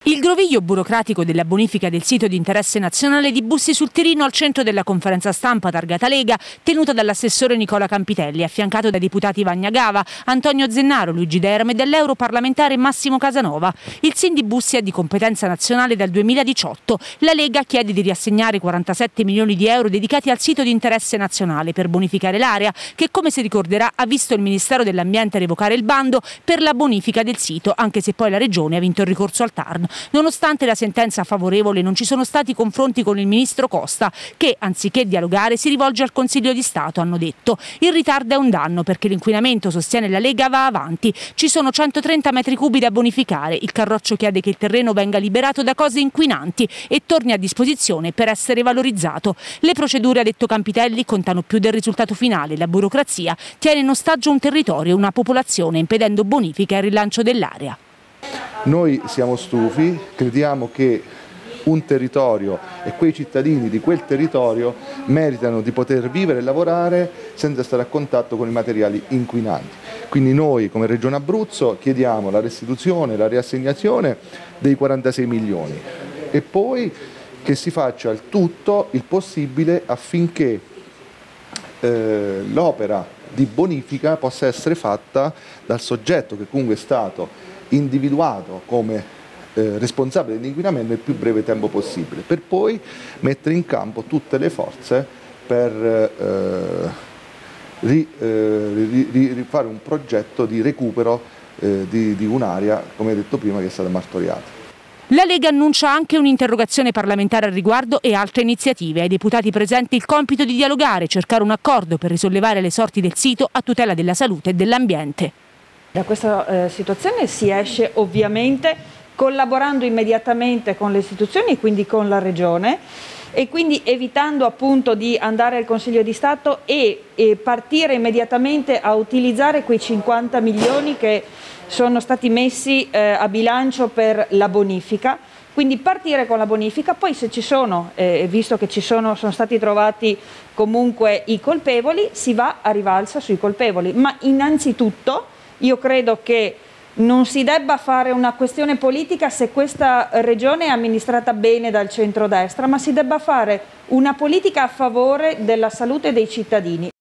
Il groviglio burocratico della bonifica del sito di interesse nazionale di Bussi sul Tirino al centro della conferenza stampa targata Lega, tenuta dall'assessore Nicola Campitelli, affiancato dai deputati Vagna Gava, Antonio Zennaro, Luigi Derme e dall'europarlamentare Massimo Casanova. Il SIN di Bussi è di competenza nazionale dal 2018. La Lega chiede di riassegnare 47 milioni di euro dedicati al sito di interesse nazionale per bonificare l'area, che come si ricorderà ha visto il Ministero dell'Ambiente revocare il bando per la bonifica del sito, anche se poi la Regione ha vinto il ricorso al TAR. Nonostante la sentenza favorevole, non ci sono stati confronti con il ministro Costa, che anziché dialogare si rivolge al Consiglio di Stato, hanno detto. Il ritardo è un danno perché l'inquinamento, sostiene la Lega, va avanti. Ci sono 130 metri cubi da bonificare. Il Carroccio chiede che il terreno venga liberato da cose inquinanti e torni a disposizione per essere valorizzato. Le procedure, ha detto Campitelli, contano più del risultato finale. La burocrazia tiene in ostaggio un territorio e una popolazione, impedendo bonifica e il rilancio dell'area. Noi siamo stufi, crediamo che un territorio e quei cittadini di quel territorio meritano di poter vivere e lavorare senza stare a contatto con i materiali inquinanti. Quindi noi come Regione Abruzzo chiediamo la restituzione, la riassegnazione dei 46 milioni e poi che si faccia il tutto il possibile affinché l'opera di bonifica possa essere fatta dal soggetto che comunque è stato individuato come responsabile dell'inquinamento nel più breve tempo possibile, per poi mettere in campo tutte le forze per rifare un progetto di recupero di un'area, come detto prima, che è stata martoriata. La Lega annuncia anche un'interrogazione parlamentare al riguardo e altre iniziative. Ai deputati presenti il compito di dialogare, cercare un accordo per risollevare le sorti del sito a tutela della salute e dell'ambiente. Da questa situazione si esce ovviamente collaborando immediatamente con le istituzioni, quindi con la Regione, e quindi evitando appunto di andare al Consiglio di Stato e partire immediatamente a utilizzare quei 50 milioni che sono stati messi a bilancio per la bonifica. Quindi partire con la bonifica, poi se ci sono, visto che sono stati trovati comunque i colpevoli, si va a rivalsa sui colpevoli, ma innanzitutto io credo che non si debba fare una questione politica se questa regione è amministrata bene dal centrodestra, ma si debba fare una politica a favore della salute dei cittadini.